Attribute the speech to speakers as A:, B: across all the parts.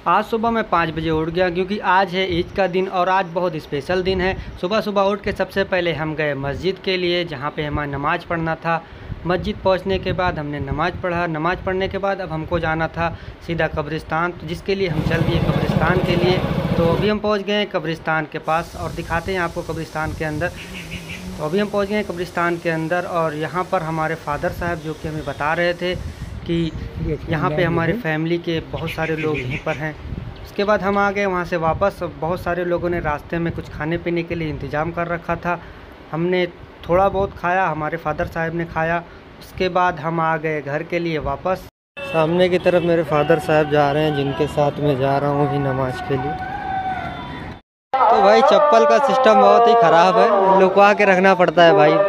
A: आज सुबह मैं 5 बजे उठ गया क्योंकि आज है ईद का दिन और आज बहुत स्पेशल दिन है। सुबह सुबह उठ के सबसे पहले हम गए मस्जिद के लिए, जहाँ पे हमें नमाज़ पढ़ना था। मस्जिद पहुँचने के बाद हमने नमाज़ पढ़ा। नमाज़ पढ़ने के बाद अब हमको जाना था सीधा कब्रिस्तान, तो जिसके लिए हम चल दिए कब्रिस्तान के लिए। तो अभी हम पहुँच गए हैं कब्रिस्तान के पास और दिखाते हैं आपको कब्रिस्तान के अंदर। तो अभी हम पहुँच गए हैं कब्रिस्तान के अंदर और यहाँ पर हमारे फादर साहब जो कि हमें बता रहे थे कि यहाँ पे हमारे फैमिली के बहुत सारे लोग यहीं पर हैं। उसके बाद हम आ गए वहाँ से वापस। बहुत सारे लोगों ने रास्ते में कुछ खाने पीने के लिए इंतज़ाम कर रखा था। हमने थोड़ा बहुत खाया, हमारे फादर साहब ने खाया। उसके बाद हम आ गए घर के लिए वापस। सामने की तरफ मेरे फादर साहब जा रहे हैं, जिनके साथ मैं जा रहा हूँ भी नमाज के लिए। तो भाई चप्पल का सिस्टम बहुत ही ख़राब है, लुकवा के रखना पड़ता है भाई।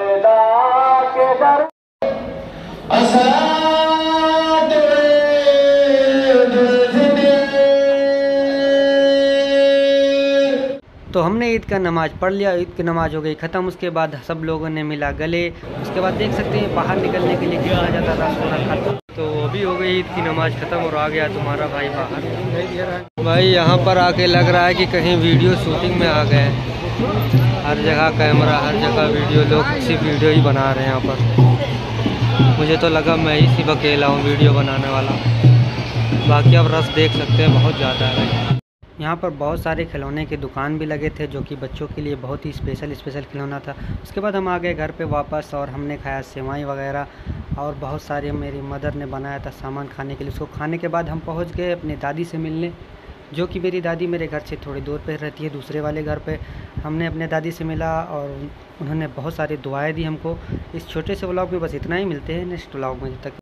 A: तो हमने ईद का नमाज़ पढ़ लिया, ईद की नमाज़ हो गई ख़त्म। उसके बाद सब लोगों ने मिला गले। उसके बाद देख सकते हैं बाहर निकलने के लिए कितना ज़्यादा रश हो रखा था। तो अभी हो गई ईद की नमाज़ ख़त्म और आ गया तुम्हारा भाई बाहर। भाई यहाँ पर आके लग रहा है कि कहीं वीडियो शूटिंग में आ गए। हर जगह कैमरा, हर जगह वीडियो, लोग सिर्फ वीडियो ही बना रहे हैं यहाँ पर। मुझे तो लगा मैं ही सिर्फ अकेला हूँ वीडियो बनाने वाला, बाकी अब रश देख सकते हैं बहुत ज़्यादा है। यहाँ पर बहुत सारे खिलौने के दुकान भी लगे थे, जो कि बच्चों के लिए बहुत ही स्पेशल खिलौना था। उसके बाद हम आ गए घर पे वापस और हमने खाया सेवई वगैरह और बहुत सारे मेरी मदर ने बनाया था सामान खाने के लिए। उसको खाने के बाद हम पहुँच गए अपनी दादी से मिलने, जो कि मेरी दादी मेरे घर से थोड़ी दूर पे रहती है, दूसरे वाले घर पे। हमने अपने दादी से मिला और उन्होंने बहुत सारी दुआएं दी हमको। इस छोटे से व्लॉग में बस इतना ही। मिलते हैं नेक्स्ट व्लॉग में, जब तक